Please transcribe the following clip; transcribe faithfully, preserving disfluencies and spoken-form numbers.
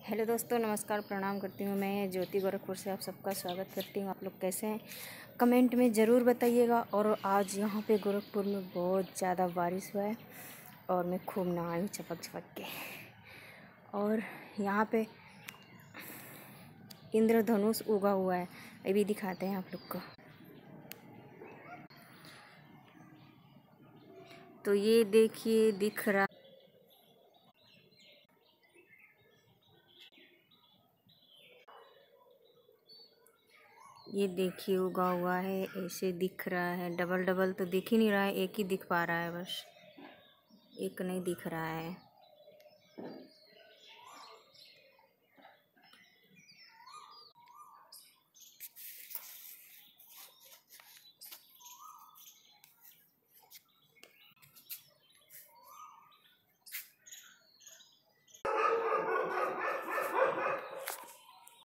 Hello दोस्तों, नमस्कार, प्रणाम करती हूँ। मैं ज्योति गोरखपुर से आप सबका स्वागत करती हूँ। आप लोग कैसे हैं कमेंट में ज़रूर बताइएगा। और आज यहाँ पे गोरखपुर में बहुत ज़्यादा बारिश हुआ है और मैं खूब नहाई चपक चपक के। और यहाँ पे इंद्रधनुष उगा हुआ है, ये भी दिखाते हैं आप लोग को। तो ये देखिए दिख रहा, ये देखिए उगा हुआ है, ऐसे दिख रहा है। डबल डबल तो दिख ही नहीं रहा है, एक ही दिख पा रहा है, बस एक नहीं दिख रहा है।